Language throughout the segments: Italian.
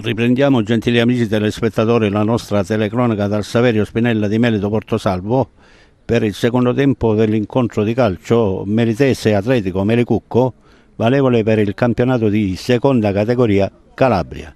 Riprendiamo, gentili amici telespettatori, la nostra telecronaca dal Saverio Spinella di Melito Portosalvo per il secondo tempo dell'incontro di calcio Melitese Atletico Melicucco, valevole per il campionato di seconda categoria Calabria.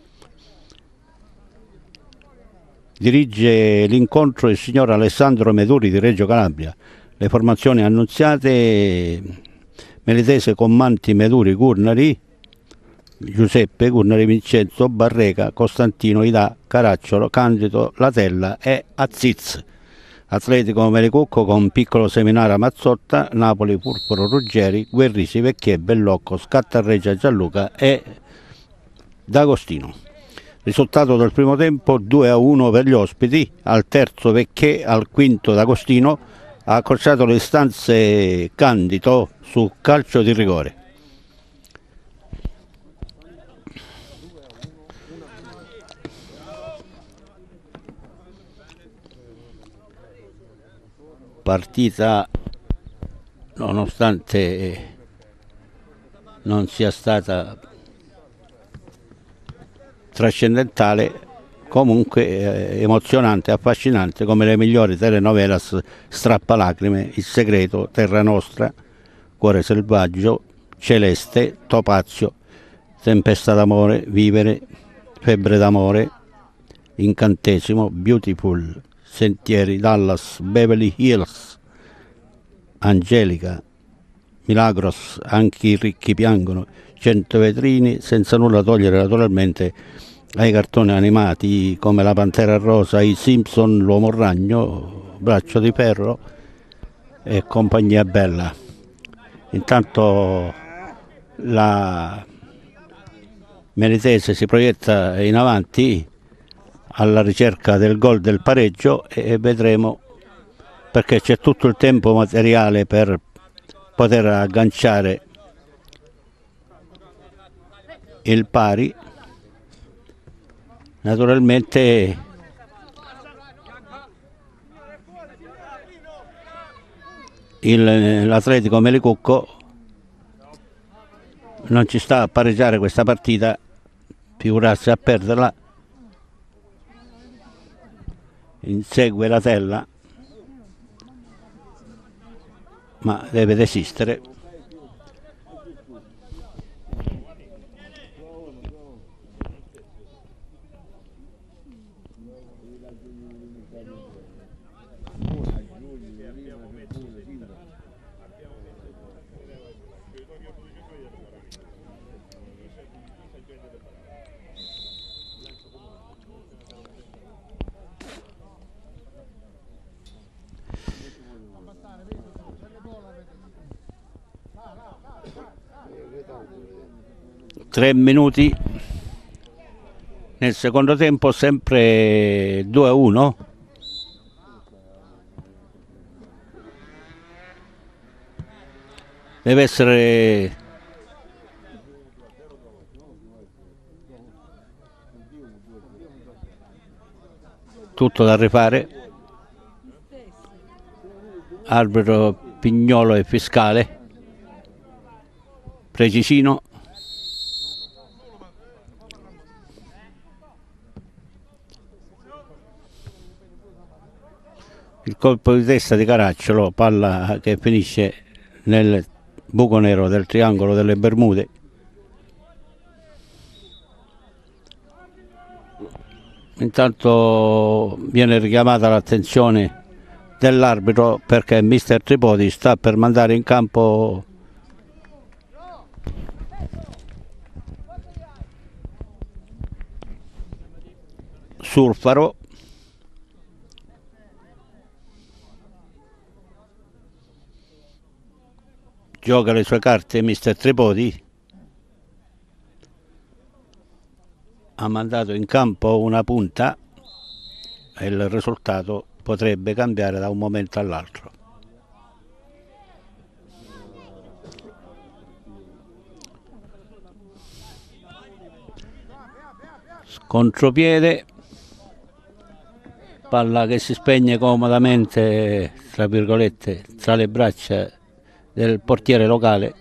Dirige l'incontro il signor Alessandro Meduri di Reggio Calabria. Le formazioni annunziate: Melitese Commanti Meduri Gurnari, Giuseppe Gurnari, Vincenzo Barreca, Costantino Idà, Caracciolo, Candido Latella e Aziz. Atletico Melicucco con Piccolo Seminara Mazzotta, Napoli Purpuro Ruggeri, Guerrisi Vecchiè, Bellocco, Scattarreggia Gianluca e D'Agostino. Risultato del primo tempo 2-1 per gli ospiti. Al terzo Vecchiè, al quinto D'Agostino ha accorciato le stanze Candido su calcio di rigore. Partita, nonostante non sia stata trascendentale, comunque emozionante, affascinante, come le migliori telenovelas strappalacrime: Il segreto, Terra Nostra, Cuore selvaggio, Celeste, Topazio, Tempesta d'amore, Vivere, Febbre d'amore, Incantesimo, Beautiful, Sentieri, Dallas, Beverly Hills, Angelica, Milagros, Anche i ricchi piangono, 100 vetrini, senza nulla togliere naturalmente ai cartoni animati come La Pantera Rosa, I Simpson, L'Uomo Ragno, Braccio di Ferro e compagnia bella. Intanto la Melitese si proietta in avanti alla ricerca del gol del pareggio e vedremo, perché c'è tutto il tempo materiale per poter agganciare il pari. Naturalmente l'Atletico Melicucco non ci sta a pareggiare questa partita, figurarsi a perderla. Insegue la tella, ma deve desistere. Tre minuti nel secondo tempo, sempre 2-1. Deve essere tutto da rifare. Arbitro Pignolo e Fiscale Precisino. Il colpo di testa di Caracciolo, palla che finisce nel buco nero del triangolo delle Bermude. Intanto viene richiamata l'attenzione dell'arbitro perché mister Tripodi sta per mandare in campo Surfaro. Gioca le sue carte mister Tripodi. Ha mandato in campo una punta e il risultato potrebbe cambiare da un momento all'altro. Contropiede, palla che si spegne comodamente, tra virgolette, tra le braccia del portiere locale.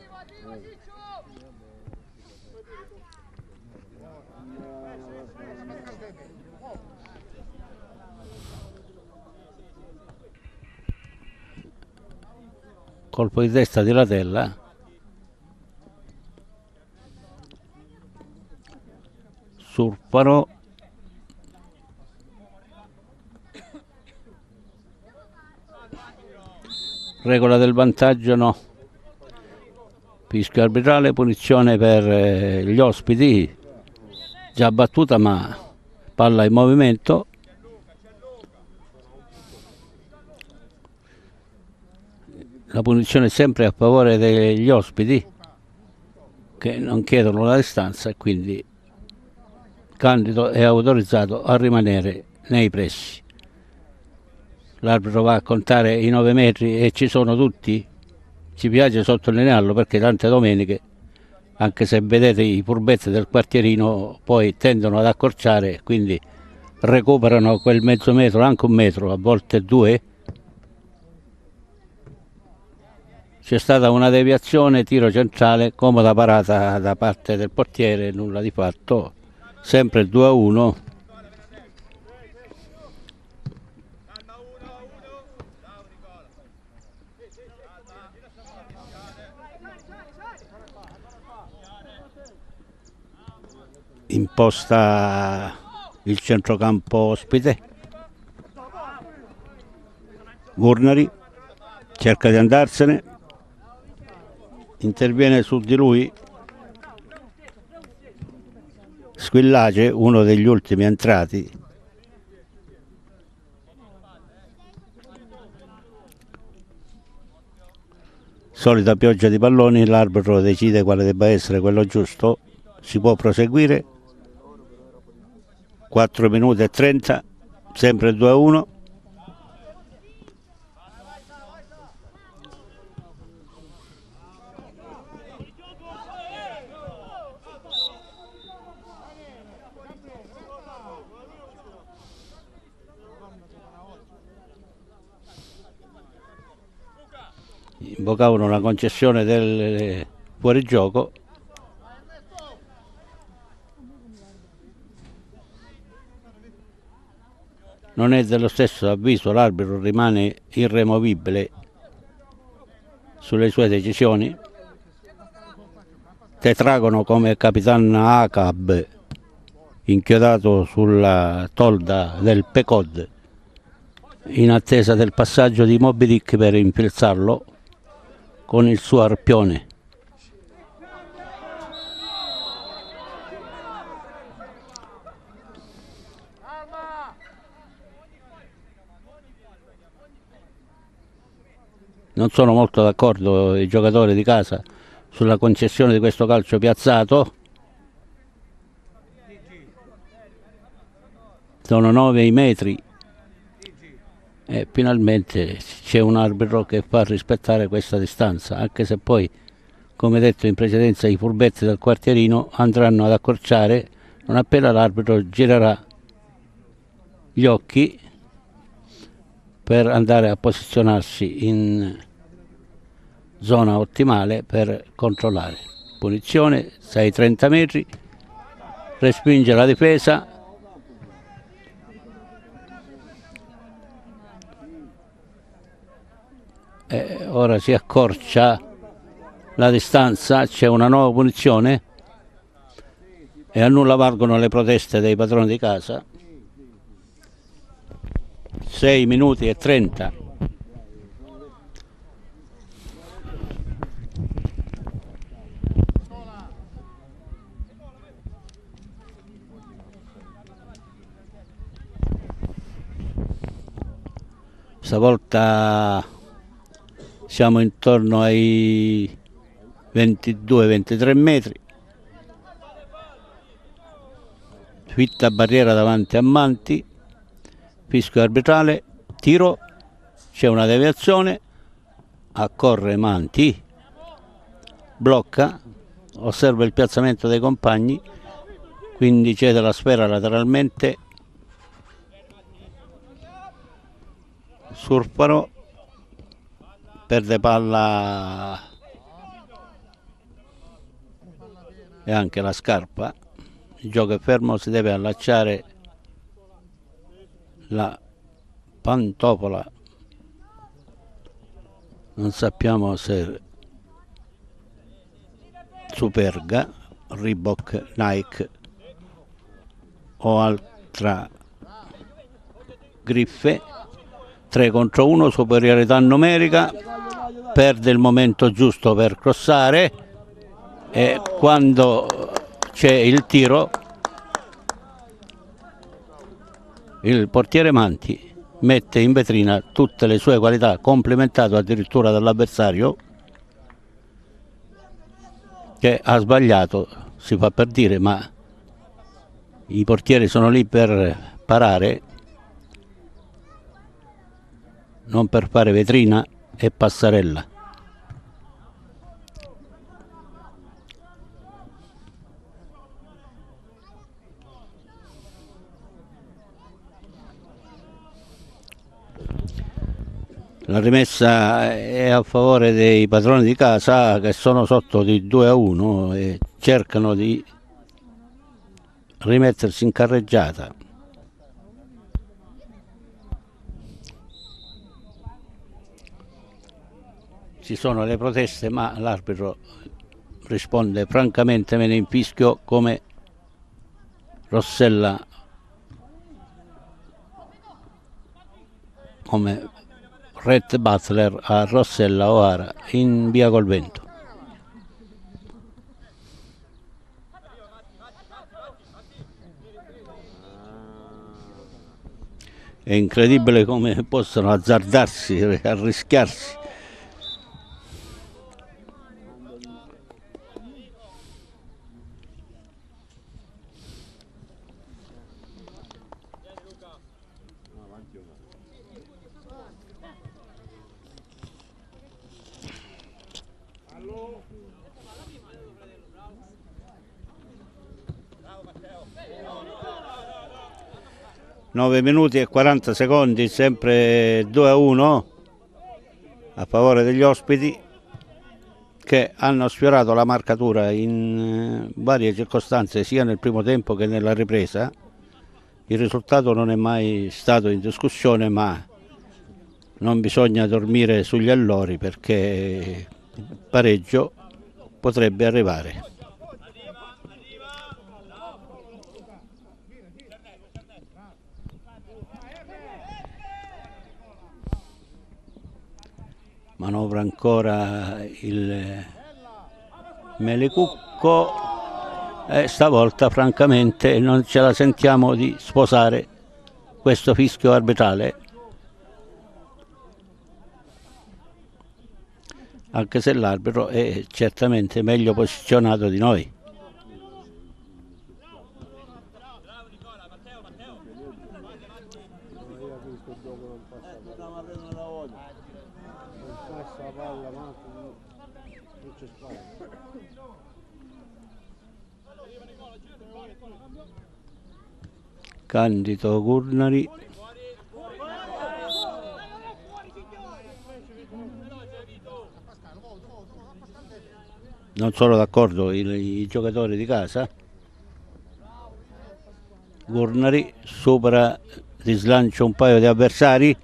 colpo di testa di Latella, Surparo, regola del vantaggio no, fischio arbitrale, punizione per gli ospiti, già battuta ma palla in movimento. La punizione è sempre a favore degli ospiti che non chiedono la distanza e quindi Candido è autorizzato a rimanere nei pressi. L'arbitro va a contare i 9 metri e ci sono tutti. Ci piace sottolinearlo perché tante domeniche, anche se vedete i furbetti del quartierino, poi tendono ad accorciare, quindi recuperano quel mezzo metro, anche un metro, a volte 2. C'è stata una deviazione, tiro centrale, comoda parata da parte del portiere, nulla di fatto, sempre 2-1. Imposta il centrocampo ospite. Gurnari cerca di andarsene, interviene su di lui Squillace, uno degli ultimi entrati. Solita pioggia di palloni, l'arbitro decide quale debba essere quello giusto. Si può proseguire. 4 minuti e 30, sempre 2-1. Invocavano una concessione del fuorigioco. Non è dello stesso avviso, l'arbitro rimane irremovibile sulle sue decisioni. Tetragono come Capitan Acab, inchiodato sulla tolda del Pecod, in attesa del passaggio di Moby Dick per infilzarlo con il suo arpione. Non sono molto d'accordo i giocatori di casa sulla concessione di questo calcio piazzato. Sono 9 i metri e finalmente c'è un arbitro che fa rispettare questa distanza, anche se poi, come detto in precedenza, i furbetti del quartierino andranno ad accorciare non appena l'arbitro girerà gli occhi per andare a posizionarsi in zona ottimale per controllare. Punizione 6-30 metri, respinge la difesa. Ora si accorcia la distanza, c'è una nuova punizione e a nulla valgono le proteste dei padroni di casa. 6 minuti e 30. Stavolta siamo intorno ai 22-23 metri. Fitta barriera davanti a Manti. Fischio arbitrale, tiro, c'è una deviazione, accorre Manti, blocca, osserva il piazzamento dei compagni, quindi cede la sfera lateralmente. Surparo, perde palla e anche la scarpa. Il gioco è fermo, si deve allacciare la pantofola non sappiamo se Superga, Reebok, Nike o altra griffe. 3 contro 1, superiorità numerica, perde il momento giusto per crossare e quando c'è il tiro il portiere Manti mette in vetrina tutte le sue qualità, complimentato addirittura dall'avversario che ha sbagliato, si fa per dire, ma i portieri sono lì per parare, non per fare vetrina e passerella. La rimessa è a favore dei padroni di casa che sono sotto di 2-1 e cercano di rimettersi in carreggiata. Ci sono le proteste, ma l'arbitro risponde francamente: me ne infischio, come Rossella, come Red Butler a Rossella O'Hara in via col vento. È incredibile come possono azzardarsi, arrischiarsi. Nove minuti e 40 secondi, sempre 2-1 a favore degli ospiti, che hanno sfiorato la marcatura in varie circostanze sia nel primo tempo che nella ripresa. Il risultato non è mai stato in discussione, ma non bisogna dormire sugli allori perché il pareggio potrebbe arrivare. Manovra ancora il Melecucco e stavolta francamente non ce la sentiamo di sposare questo fischio arbitrale, anche se l'arbitro è certamente meglio posizionato di noi. Candido Gurnari, non sono d'accordo i giocatori di casa. Gurnari supera di slancio un paio di avversari,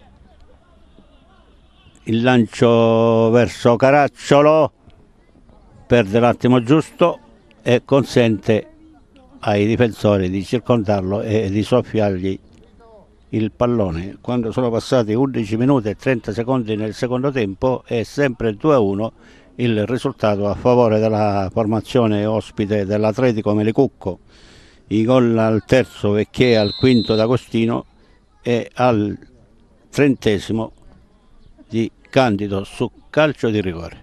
il lancio verso Caracciolo, perde l'attimo giusto e consente ai difensori di circondarlo e di soffiargli il pallone. Quando sono passati 11 minuti e 30 secondi nel secondo tempo è sempre 2-1 il risultato a favore della formazione ospite dell'Atletico Melecucco. I gol al terzo Vecchiè, al quinto D'Agostino e al 30° di Candido su calcio di rigore.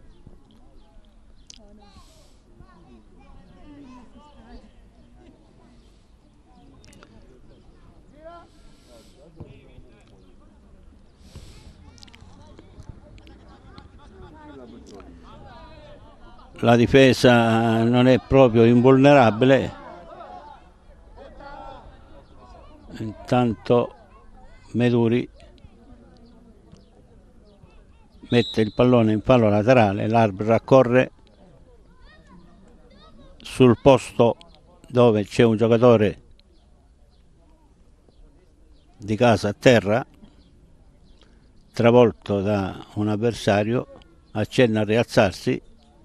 La difesa non è proprio invulnerabile, intanto Meduri mette il pallone in fallo laterale, l'arbitro accorre sul posto dove c'è un giocatore di casa a terra, travolto da un avversario, accenna a rialzarsi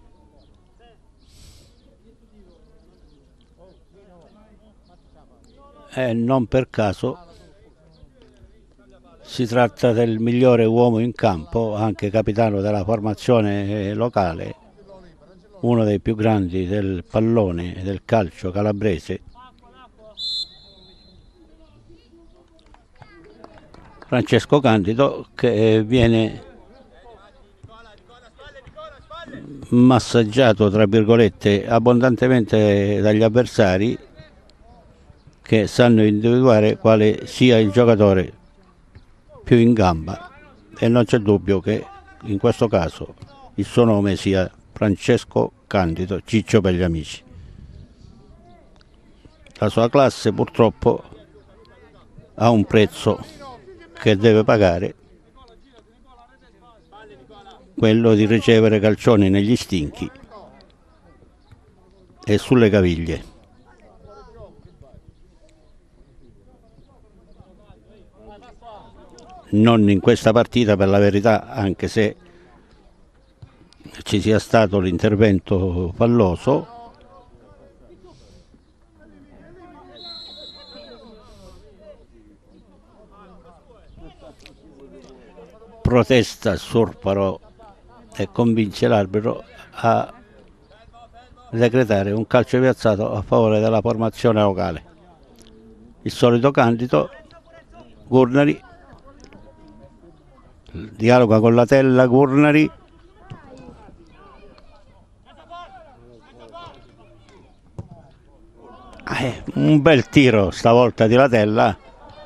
e non per caso si tratta del migliore uomo in campo, anche capitano della formazione locale, uno dei più grandi del pallone e del calcio calabrese, Francesco Candido, che viene massaggiato, tra virgolette, abbondantemente dagli avversari, che sanno individuare quale sia il giocatore più in gamba, e non c'è dubbio che in questo caso il suo nome sia Francesco Candido, Ciccio per gli amici. La sua classe purtroppo ha un prezzo che deve pagare, quello di ricevere calcioni negli stinchi e sulle caviglie. Non in questa partita, per la verità, anche se ci sia stato l'intervento falloso. Protesta Sorparo e convince l'arbitro a decretare un calcio piazzato a favore della formazione locale. Il solito Candido, Gurnari, dialoga con la tella Gurnari, un bel tiro stavolta di Latella,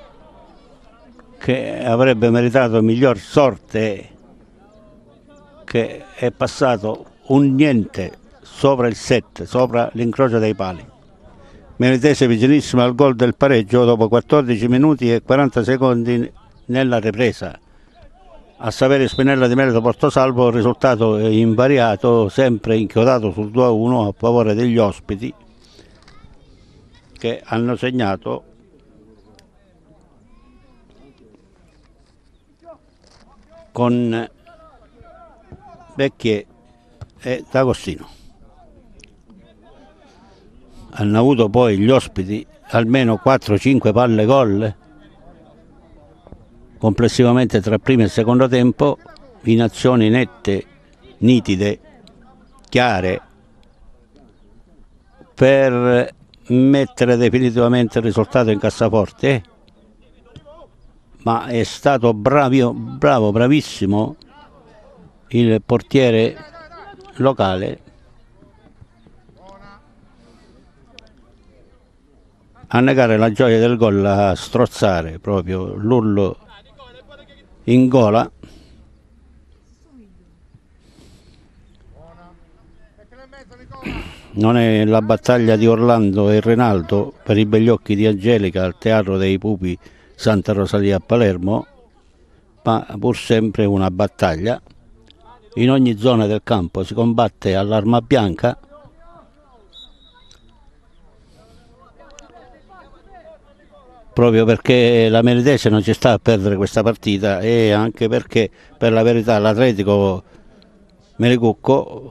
che avrebbe meritato miglior sorte, che è passato un niente sopra il 7, sopra l'incrocio dei pali. Melitese vicinissimo al gol del pareggio dopo 14 minuti e 40 secondi nella ripresa. A sapere Spinella di Merito portò salvo, il risultato è invariato, sempre inchiodato sul 2-1 a favore degli ospiti, che hanno segnato con Vecchie e D'Agostino. Hanno avuto poi gli ospiti almeno 4-5 palle gol complessivamente tra primo e secondo tempo, in azioni nette, nitide, chiare, per mettere definitivamente il risultato in cassaforte. Ma è stato bravissimo il portiere locale a negare la gioia del gol, a strozzare proprio l'urlo in gola. Non è la battaglia di Orlando e Rinaldo per i begli occhi di Angelica al Teatro dei Pupi Santa Rosalia a Palermo, ma pur sempre una battaglia. In ogni zona del campo si combatte all'arma bianca, proprio perché la Melitese non ci sta a perdere questa partita, e anche perché, per la verità, l'Atletico Melicucco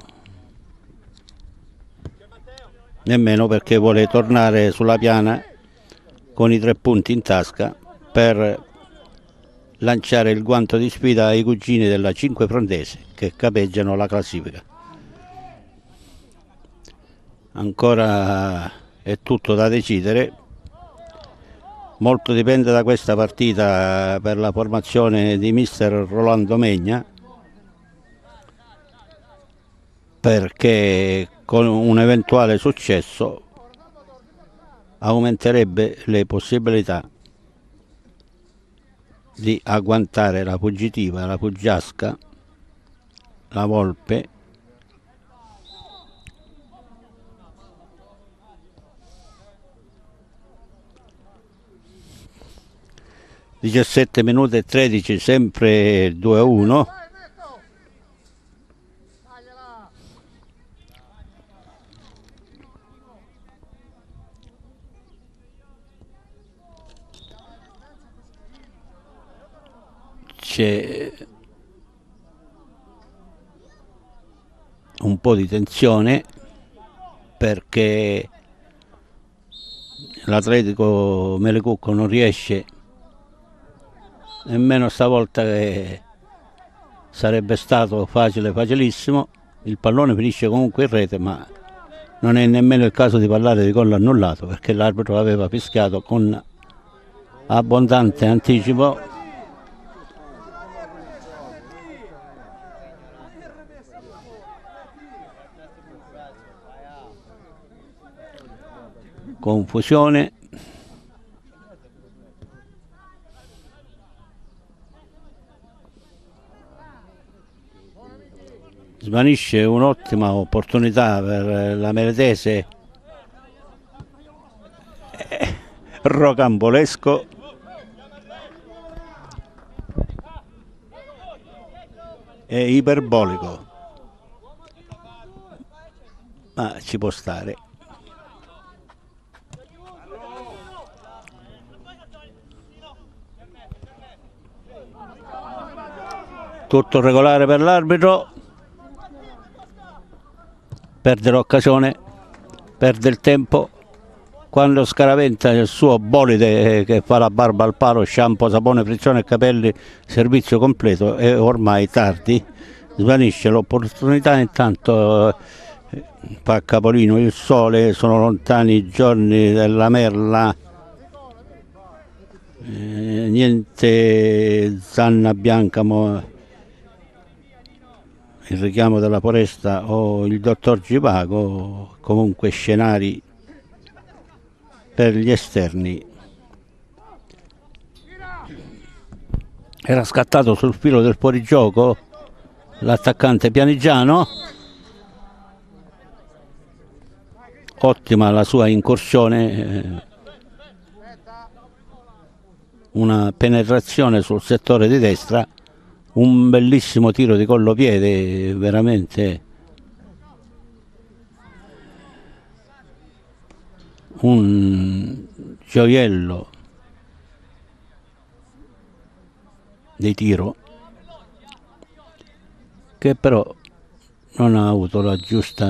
nemmeno, perché vuole tornare sulla piana con i 3 punti in tasca per lanciare il guanto di sfida ai cugini della Cinque Frontese, che capeggiano la classifica. Ancora è tutto da decidere, molto dipende da questa partita per la formazione di mister Rolando Megna, perché con un eventuale successo aumenterebbe le possibilità di agguantare la Fuggitiva, la Fuggiasca, la Volpe, (17 minuti e 13, sempre 2-1). C'è un po' di tensione perché l'Atletico Melecucco non riesce nemmeno stavolta, che sarebbe stato facilissimo. Il pallone finisce comunque in rete, ma non è nemmeno il caso di parlare di gol annullato perché l'arbitro aveva fischiato con abbondante anticipo. Confusione. Svanisce un'ottima opportunità per la Meletese, rocambolesco, e iperbolico, ma ci può stare. Tutto regolare per l'arbitro. Perde l'occasione, perde il tempo. Quando scaraventa il suo bolide che fa la barba al palo, shampoo, sapone, frizione e capelli, servizio completo, è ormai tardi. Svanisce l'opportunità. Intanto fa capolino il sole, sono lontani i giorni della merla. Niente zanna bianca, il richiamo della foresta o il dottor Givago, comunque scenari per gli esterni. Era scattato sul filo del fuorigioco l'attaccante Pianigiano. Ottima la sua incursione, una penetrazione sul settore di destra, un bellissimo tiro di collopiede, veramente un gioiello di tiro, che però non ha avuto il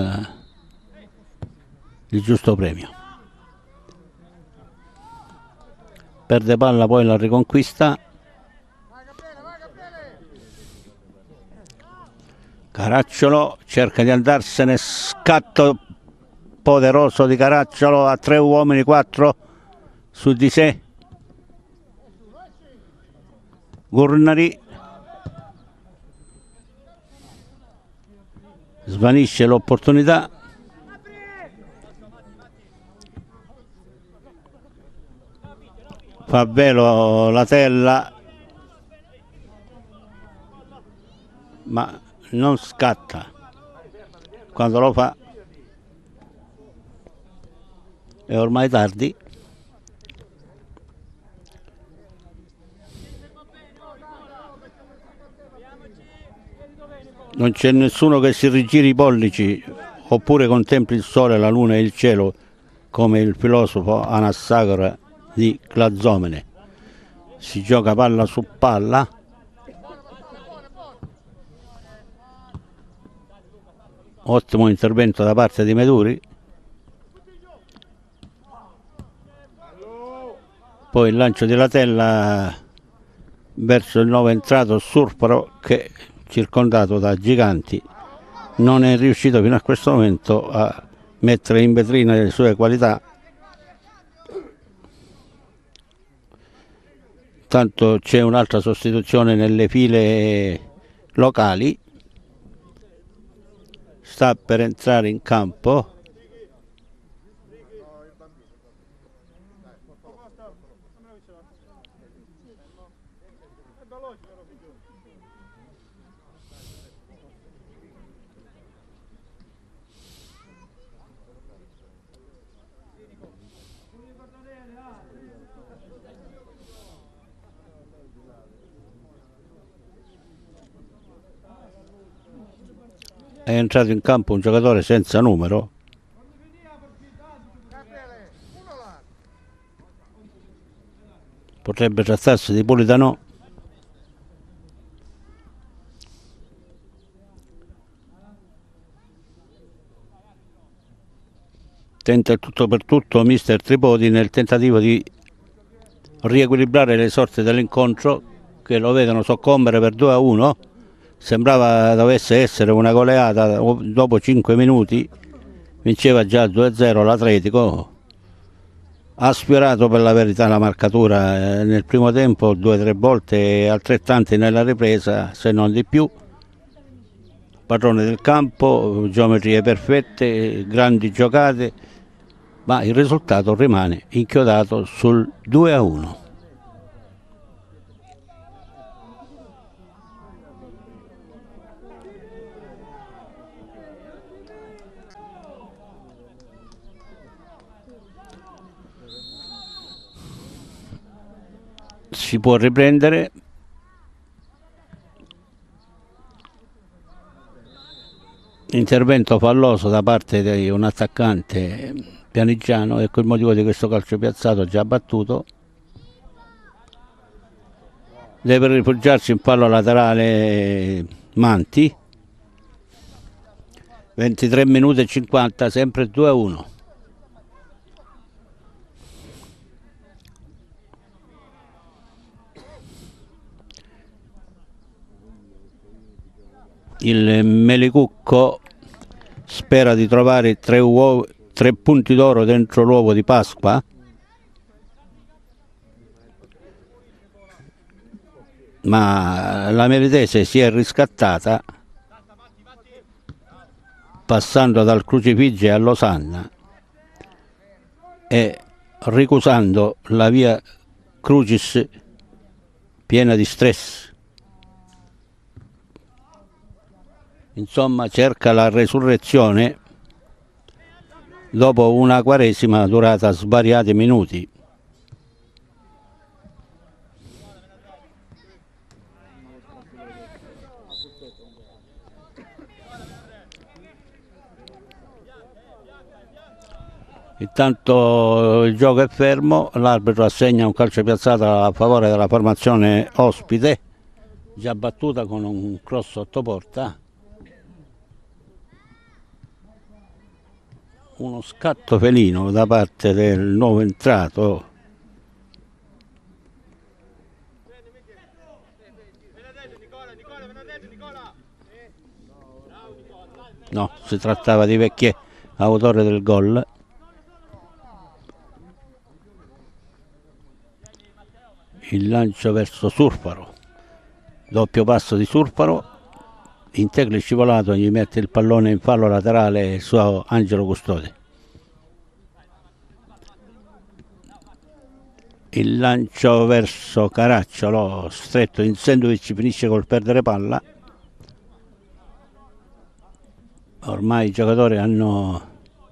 giusto premio. Perde palla, poi la riconquista. Caracciolo cerca di andarsene, scatto poderoso di Caracciolo, a 3 uomini, 4 su di sé. Gurnari svanisce l'opportunità. Fa velo la tella, ma non scatta. Quando lo fa è ormai tardi. Non c'è nessuno che si rigiri i pollici oppure contempli il sole, la luna e il cielo come il filosofo Anassagora di Clazomene. Si gioca palla su palla. Ottimo intervento da parte di Meduri. Poi il lancio di Latella verso il nuovo entrato Surpro, che circondato da giganti non è riuscito fino a questo momento a mettere in vetrina le sue qualità. Tanto c'è un'altra sostituzione nelle file locali, sta per entrare in campo è entrato in campo un giocatore senza numero, potrebbe trattarsi di Politano. tenta il tutto per tutto mister Tripodi nel tentativo di riequilibrare le sorti dell'incontro, che lo vedono soccombere per 2-1. Sembrava dovesse essere una goleata, dopo 5 minuti vinceva già 2-0 l'Atletico. Ha sfiorato per la verità la marcatura nel primo tempo 2-3 volte, altrettanti nella ripresa, se non di più. Padrone del campo, geometrie perfette, grandi giocate, ma il risultato rimane inchiodato sul 2-1. Si può riprendere. Intervento falloso da parte di un attaccante pianigiano, ecco il motivo di questo calcio piazzato già battuto. Deve rifugiarsi in fallo laterale Manti. 23 minuti e 50, sempre 2-1. Il Melicucco spera di trovare 3 punti d'oro dentro l'uovo di Pasqua, ma la Meritese si è riscattata passando dal Crucifige a Losanna e ricusando la via Crucis piena di stress. Insomma, cerca la resurrezione dopo una Quaresima durata svariati minuti. Intanto il gioco è fermo, l'arbitro assegna un calcio piazzato a favore della formazione ospite, già battuta con un cross sotto porta. Uno scatto felino da parte del nuovo entrato. No, si trattava di Vecchiè, autore del gol. Il lancio verso Surfaro, doppio passo di Surfaro, integra il scivolato, gli mette il pallone in fallo laterale il suo Angelo Custode. Il lancio verso Caracciolo, stretto in sandwich, finisce col perdere palla. Ormai i giocatori hanno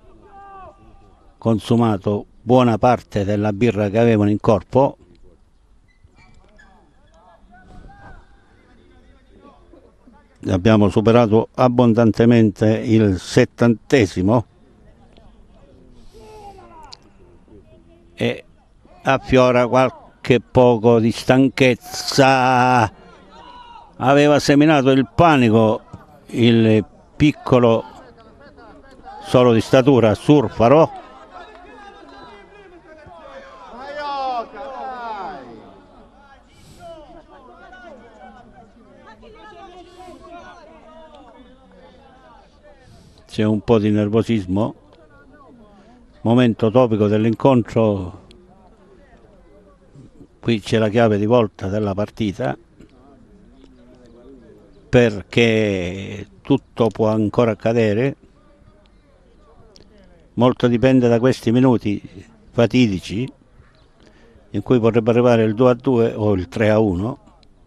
consumato buona parte della birra che avevano in corpo. Abbiamo superato abbondantemente il 70° e affiora qualche poco di stanchezza. Aveva seminato il panico il piccolo, solo di statura, Surfaro. C'è un po' di nervosismo, momento topico dell'incontro. Qui c'è la chiave di volta della partita, perché tutto può ancora accadere. Molto dipende da questi minuti fatidici in cui potrebbe arrivare il 2-2 o il 3-1.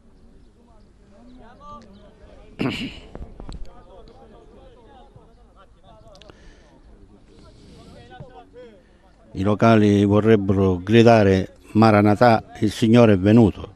I locali vorrebbero gridare Maranatà, il Signore è venuto.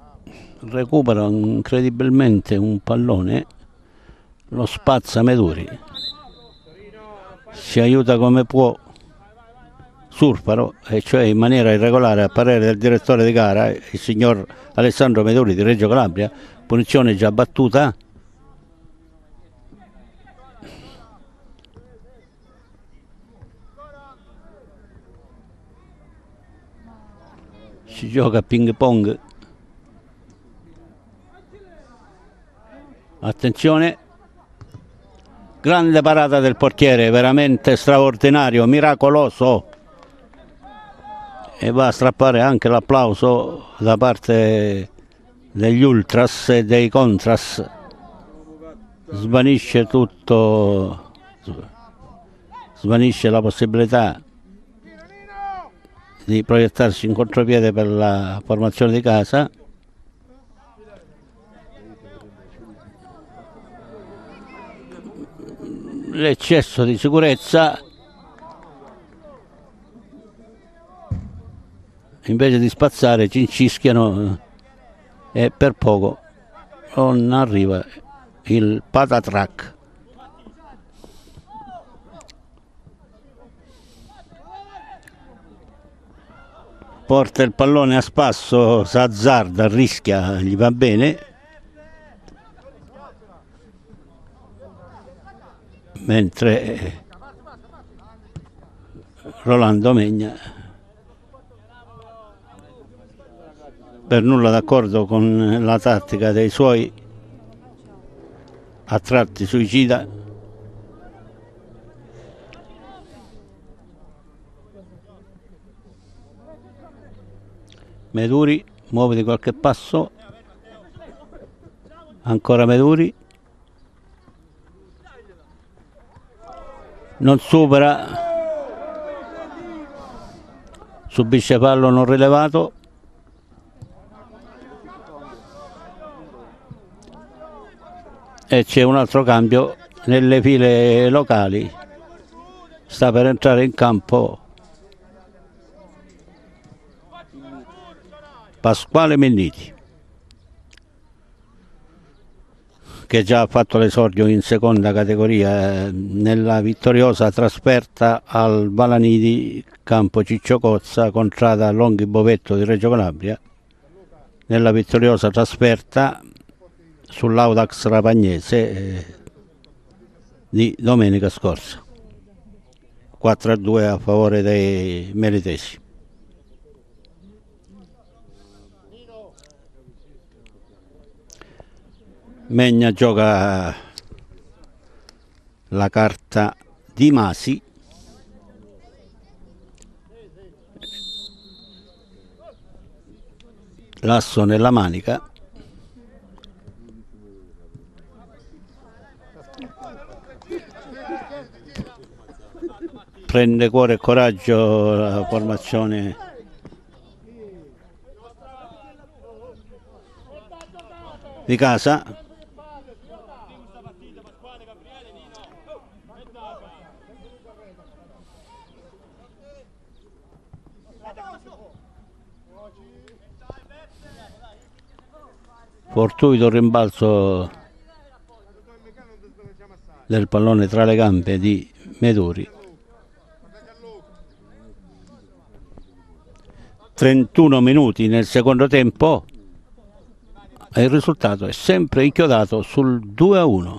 recupera incredibilmente un pallone, lo spazza Meduri, si aiuta come può Surfaro, e cioè in maniera irregolare a parere del direttore di gara, il signor Alessandro Meduri di Reggio Calabria, punizione già battuta. Si gioca a ping pong. Attenzione, grande parata del portiere, veramente straordinario, miracoloso, e va a strappare anche l'applauso da parte degli ultras e dei contras. Svanisce tutto, svanisce la possibilità di proiettarsi in contropiede per la formazione di casa. L'eccesso di sicurezza, invece di spazzare cincischiano e per poco non arriva il patatrack. Porta il pallone a spasso, s'azzarda, rischia, gli va bene, mentre Rolando Megna, per nulla d'accordo con la tattica dei suoi, a tratti suicida, Meduri muove di qualche passo, ancora Meduri, non supera, subisce fallo non rilevato. E c'è un altro cambio nelle file locali, sta per entrare in campo Pasquale Menniti, che già ha fatto l'esordio in seconda categoria nella vittoriosa trasferta al Valanidi campo Ciccio Cozza, contrada Longhi Bovetto di Reggio Calabria, nella vittoriosa trasferta sull'Audax Rapagnese di domenica scorsa. 4-2 a favore dei melitesi. Megna gioca la carta di Masi, l'asso nella manica, prende cuore e coraggio la formazione di casa. Fortuito rimbalzo del pallone tra le gambe di Meduri. 31 minuti nel secondo tempo e il risultato è sempre inchiodato sul 2-1.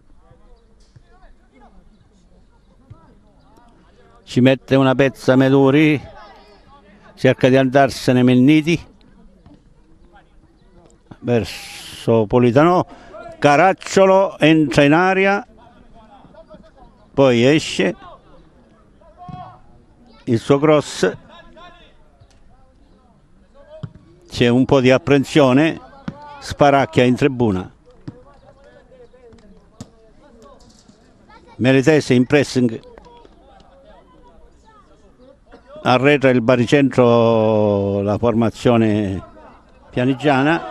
Ci mette una pezza Meduri, cerca di andarsene Menniti verso Politano, Caracciolo entra in aria, poi esce il suo cross, c'è un po' di apprensione, sparacchia in tribuna, Melitese in pressing, arretra il baricentro la formazione pianigiana.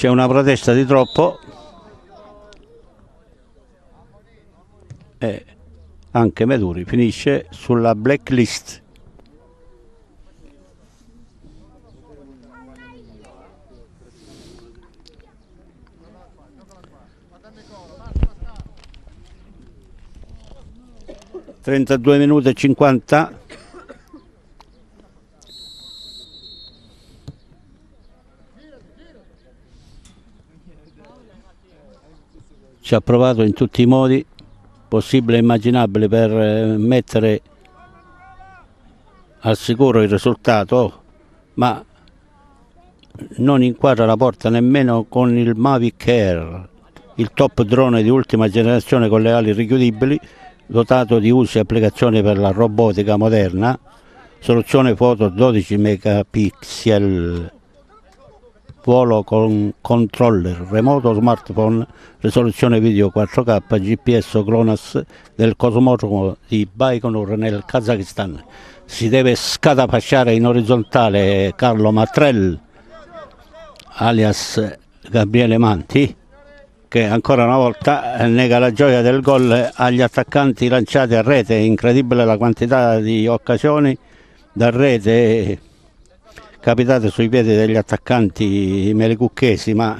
C'è una protesta di troppo e anche Meduri finisce sulla blacklist. (32 minuti e 50). Ci ha provato in tutti i modi possibili e immaginabili per mettere al sicuro il risultato, ma non inquadra la porta nemmeno con il Mavic Air, il top drone di ultima generazione con le ali richiudibili, dotato di usi e applicazioni per la robotica moderna, soluzione foto 12 megapixel, volo con controller remoto smartphone, risoluzione video 4K, GPS GLONASS del cosmodromo di Baikonur nel Kazakistan. Si deve scatafasciare in orizzontale Carlo Matrell, alias Gabriele Manti, che ancora una volta nega la gioia del gol agli attaccanti lanciati a rete. Incredibile la quantità di occasioni da rete capitate sui piedi degli attaccanti melicucchesi, ma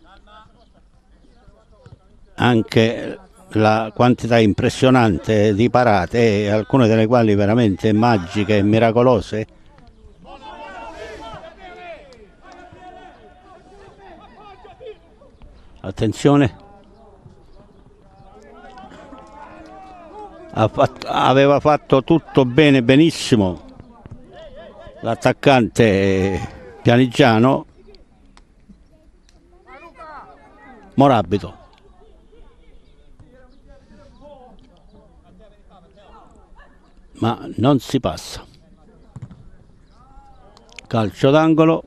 anche la quantità impressionante di parate, alcune delle quali veramente magiche e miracolose. Attenzione, aveva fatto tutto bene, benissimo l'attaccante pianigiano Morabito, ma non si passa. Calcio d'angolo.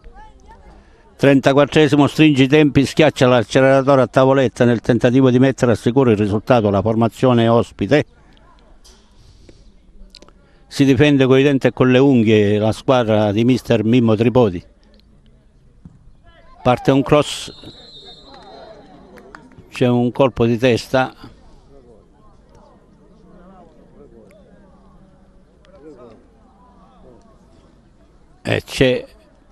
34esimo, stringe i tempi, schiaccia l'acceleratore a tavoletta nel tentativo di mettere a sicuro il risultato la formazione ospite. Si difende con i denti e con le unghie la squadra di mister Mimmo Tripodi. Parte un cross, c'è un colpo di testa. E c'è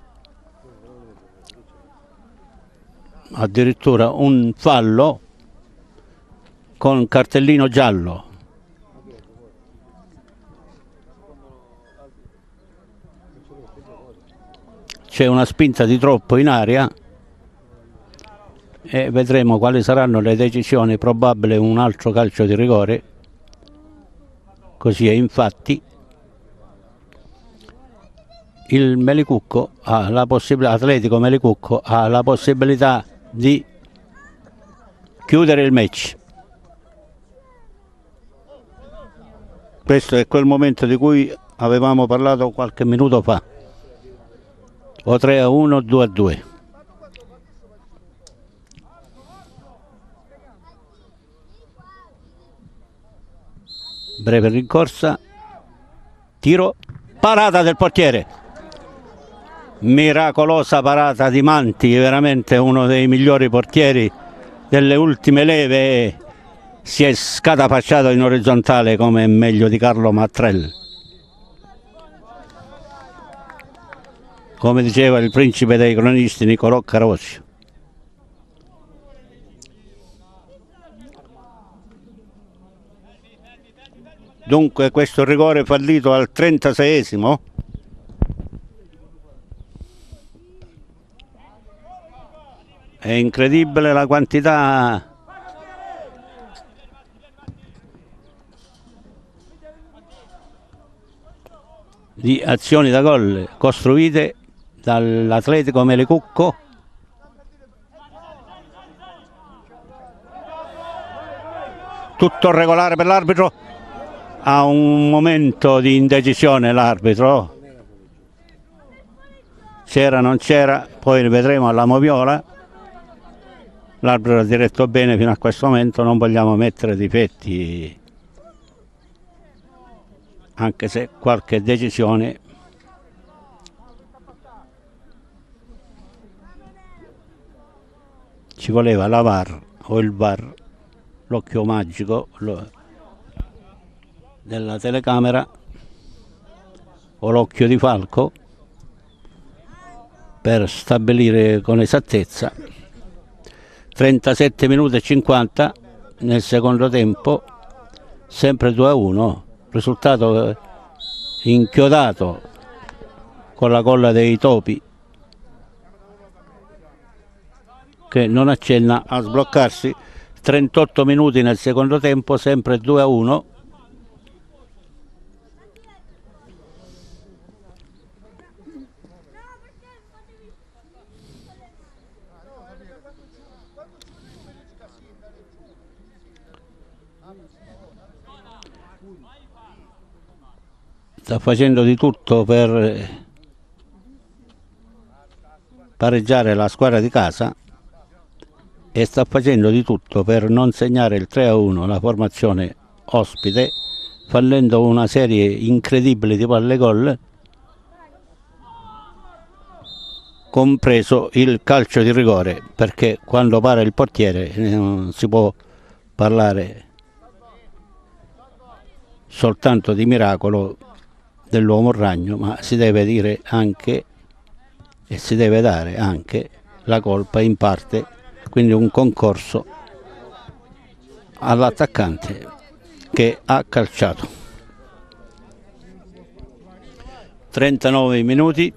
addirittura un fallo con cartellino giallo. C'è una spinta di troppo in aria e vedremo quali saranno le decisioni. Probabile un altro calcio di rigore. Così è infatti. Il Melicucco ha la possibilità, Atletico Melicucco ha la possibilità di chiudere il match. Questo è quel momento di cui avevamo parlato qualche minuto fa. O 3-1 o 2-2. Breve rincorsa, tiro, parata del portiere. Miracolosa parata di Manti, veramente uno dei migliori portieri delle ultime leve. Si è scatafasciato in orizzontale come meglio di Carlo Matrell. Come diceva il principe dei cronisti Nicolò Carosio. Dunque questo rigore fallito al 36esimo. È incredibile la quantità di azioni da gol costruite dall'Atletico Melicucco. Tutto regolare per l'arbitro. Ha un momento di indecisione l'arbitro. C'era, non c'era, poi rivedremo alla moviola. L'arbitro ha diretto bene fino a questo momento, non vogliamo mettere difetti, anche se qualche decisione ci voleva la VAR o il VAR, l'occhio magico della telecamera o l'occhio di falco per stabilire con esattezza. 37 minuti e 50 nel secondo tempo, sempre 2-1, risultato inchiodato con la colla dei topi che non accenna a sbloccarsi. 38 minuti nel secondo tempo, sempre 2-1. Sta facendo di tutto per pareggiare la squadra di casa e sta facendo di tutto per non segnare il 3-1 la formazione ospite, fallendo una serie incredibile di palle gol, compreso il calcio di rigore, perché quando para il portiere non si può parlare soltanto di miracolo dell'uomo ragno, ma si deve dire anche e si deve dare anche la colpa in parte, quindi un concorso all'attaccante che ha calciato. 39 minuti,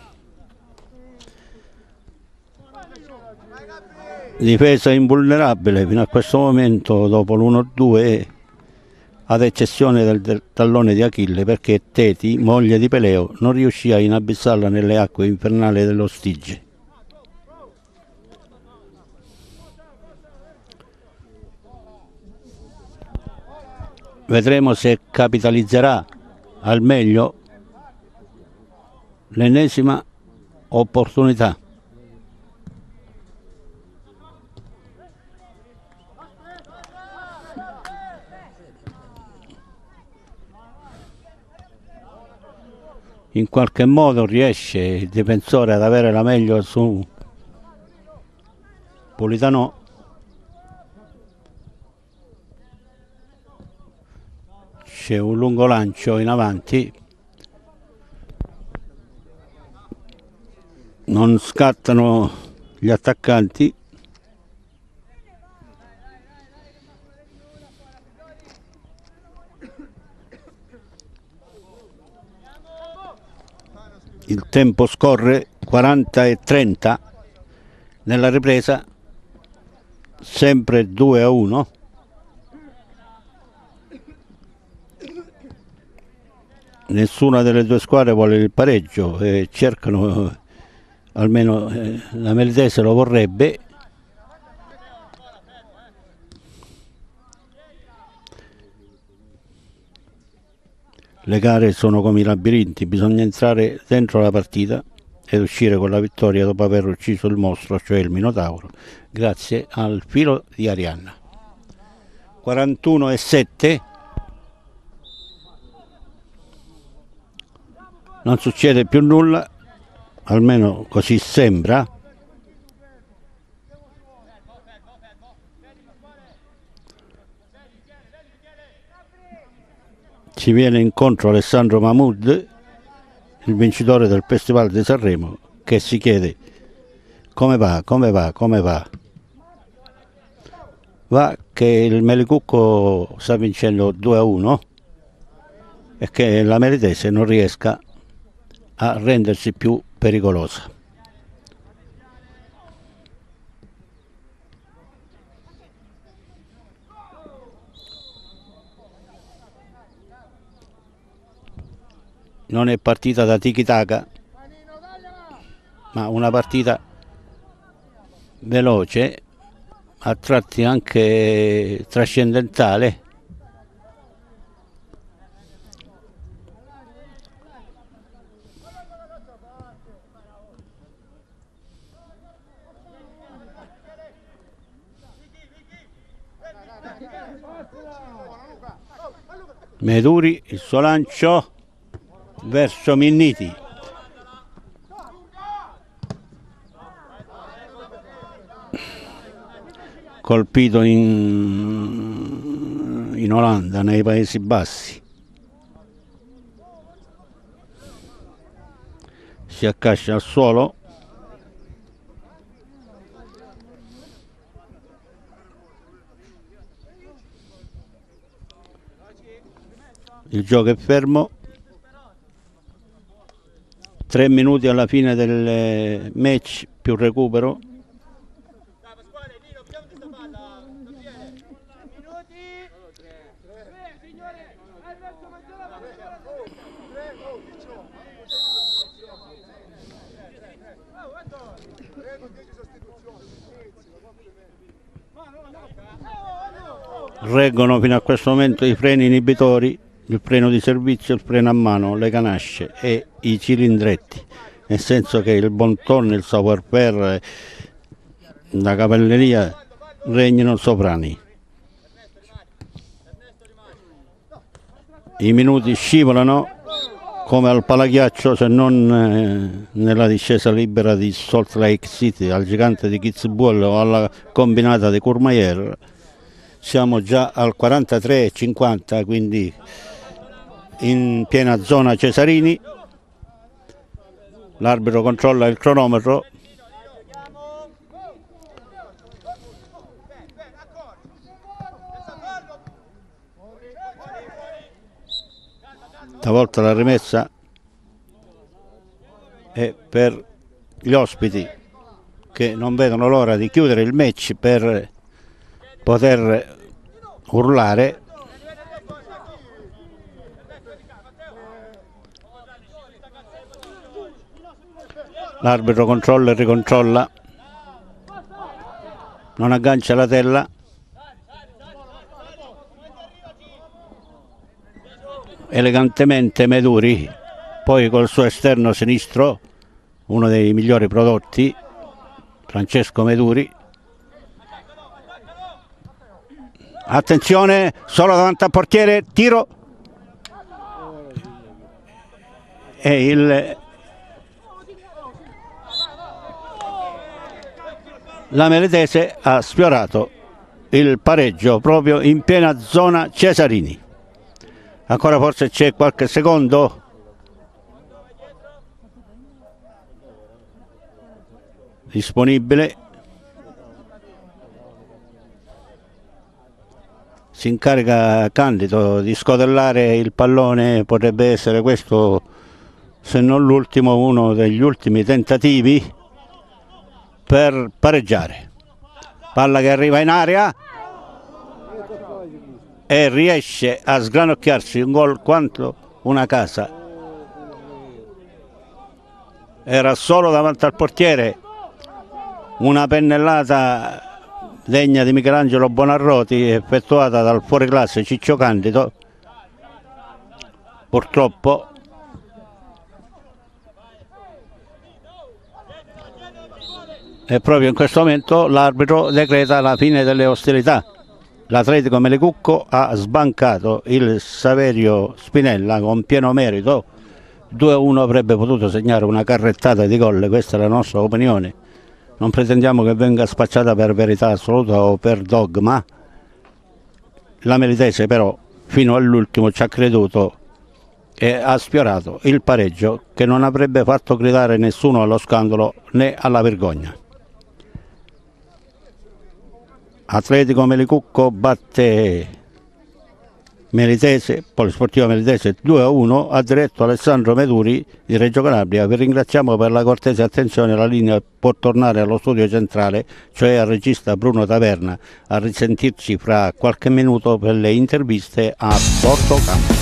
difesa invulnerabile fino a questo momento dopo l'1-2, ad eccezione del tallone di Achille, perché Teti, moglie di Peleo, non riuscì a inabissarla nelle acque infernali dello Stige. Vedremo se capitalizzerà al meglio l'ennesima opportunità. In qualche modo riesce il difensore ad avere la meglio su Politano. C'è un lungo lancio in avanti, non scattano gli attaccanti. Il tempo scorre, 40 e 30 nella ripresa, sempre 2-1. Nessuna delle due squadre vuole il pareggio e cercano, almeno la Melitese lo vorrebbe. Le gare sono come i labirinti, bisogna entrare dentro la partita ed uscire con la vittoria dopo aver ucciso il mostro, cioè il Minotauro, grazie al filo di Arianna. 41-7. Non succede più nulla, almeno così sembra. Ci viene incontro Alessandro Mahmoud, il vincitore del Festival di Sanremo, che si chiede come va. Va che il Melicucco sta vincendo 2-1 e che la Melitese non riesca a rendersi più pericolosa. Non è partita da tiki-taka, ma una partita veloce, a tratti anche trascendentale. Meduri, il suo lancio verso Minniti. colpito in Olanda, nei Paesi Bassi. Si accascia al suolo. Il gioco è fermo. 3 minuti alla fine del match più recupero. Reggono fino a questo momento i freni inibitori, il freno di servizio, il freno a mano, le ganasce e i cilindretti, nel senso che il bon ton, il savoir-faire, la cavalleria regnano sovrani. I minuti scivolano come al palaghiaccio, se non nella discesa libera di Salt Lake City, al gigante di Kitzbühel o alla combinata di Courmayeur. Siamo già al 43,50, quindi in piena zona Cesarini. L'arbitro controlla il cronometro. Stavolta la rimessa è per gli ospiti, che non vedono l'ora di chiudere il match per poter urlare. L'arbitro controlla e ricontrolla, non aggancia la tela. Elegantemente Meduri, poi col suo esterno sinistro, uno dei migliori prodotti, Francesco Meduri. Attenzione, solo davanti al portiere, tiro. E la Meletese ha sfiorato il pareggio proprio in piena zona Cesarini. Ancora forse c'è qualche secondo. Disponibile. Si incarica Candido di scodellare il pallone, potrebbe essere questo, se non l'ultimo, uno degli ultimi tentativi per pareggiare. Palla che arriva in area e riesce a sgranocchiarsi un gol quanto una casa. Era solo davanti al portiere, una pennellata degna di Michelangelo Buonarroti effettuata dal fuoriclasse Ciccio Candido. Purtroppo e proprio in questo momento l'arbitro decreta la fine delle ostilità. L'Atletico Melecucco ha sbancato il Saverio Spinella con pieno merito. 2-1, avrebbe potuto segnare una carrettata di gol, questa è la nostra opinione. Non pretendiamo che venga spacciata per verità assoluta o per dogma. La Meletese però fino all'ultimo ci ha creduto e ha sfiorato il pareggio che non avrebbe fatto gridare nessuno allo scandalo né alla vergogna. Atletico Melecucco batte Meletese, Polisportiva Meletese 2-1, ha diretto Alessandro Meduri di Reggio Calabria. Vi ringraziamo per la cortese attenzione, la linea può tornare allo studio centrale, cioè al regista Bruno Taverna, a risentirci fra qualche minuto per le interviste a Portocampo.